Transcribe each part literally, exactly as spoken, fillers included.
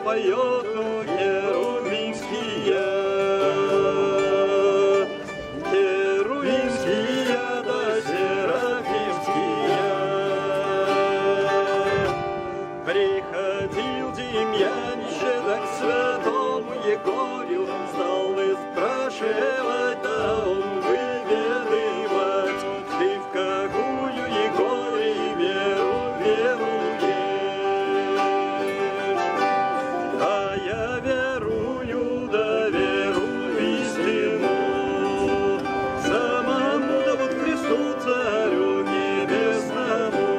поет херувимские, херувимские да серафимские. Приходил Демьянище да к святому Егорию, стал и спрашивать, да он выведывать, ты в какую, Егорий, веру веруешь? А я верую, да веру истину, самому да вот Христу Царю Небесному.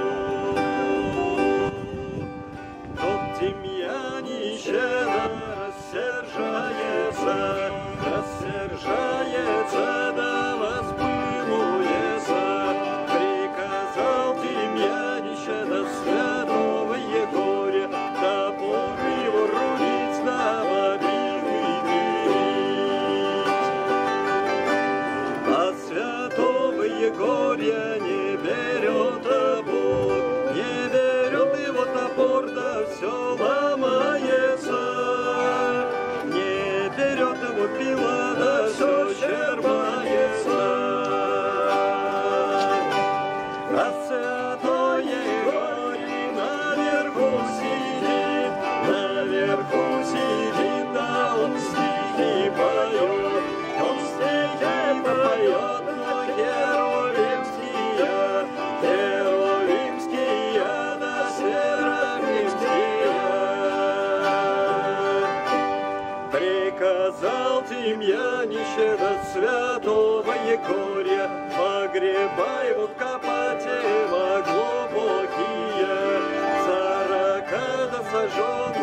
Тот Демьянище рассержается, рассержается, да воспылуется. Приказал Демьянище до святого Егория, топор его рубить, на могилы бить. А святого Егория не берет топор, не берет его топор, да все ломается. Не берет его пила, да все червается. А святой Егорий наверху сидит, наверху сидит, да он стихи поет, он стихи поет, но херувимские, херувимские да серафимские. Приказал Демьянище до святого Егория, погребай вот копать его глубокие, сорока да сожжен